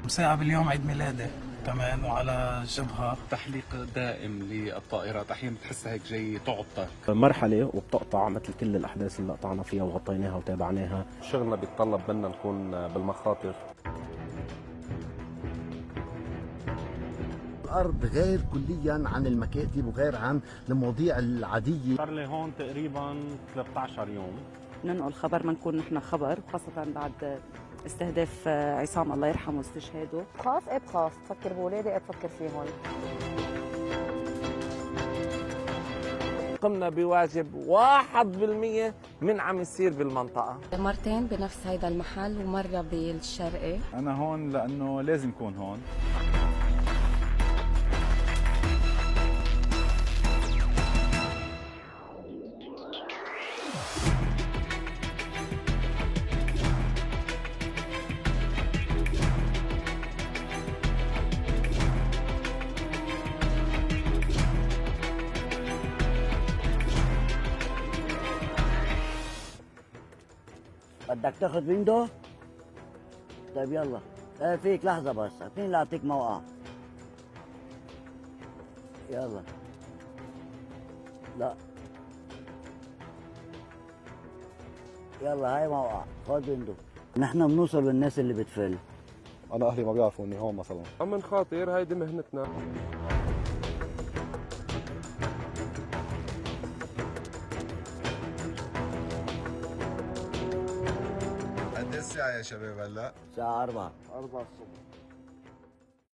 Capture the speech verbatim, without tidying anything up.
مساء باليوم عيد ميلادي كمان وعلى جبهة تحليق دائم للطائرات، احيانا بتحسها هيك جاي تعطك مرحلة وبتقطع مثل كل الأحداث اللي قطعنا فيها وغطيناها وتابعناها. شغلنا بيتطلب منا نكون بالمخاطر. الأرض غير كليا عن المكاتب وغير عن المواضيع العادية. صار لي هون تقريبا ثلاثة عشر يوم. ننقل خبر ما نكون نحن خبر، وخاصة بعد استهداف عصام الله يرحمه واستشهاده. بخاف ايه بخاف، بفكر بولادي ايه بفكر فيهم. قمنا بواجب واحد بالمية من عم يصير بالمنطقة. مرتين بنفس هيدا المحل ومرة بالشرقي. أنا هون لأنه لازم كون هون. بدك تاخذ ويندو؟ طيب يلا. اه فيك لحظة بس، مين اللي أعطيك موقع؟ يلا. لا. يلا هاي موقع، خذ ويندو. نحن بنوصل للناس اللي بتفل. أنا أهلي ما بيعرفوا إني هون مثلا. عم نخاطر، هيدي مهنتنا. قد ايه الساعة يا شباب هلا؟ الساعة أربعة. أربعة الصبح.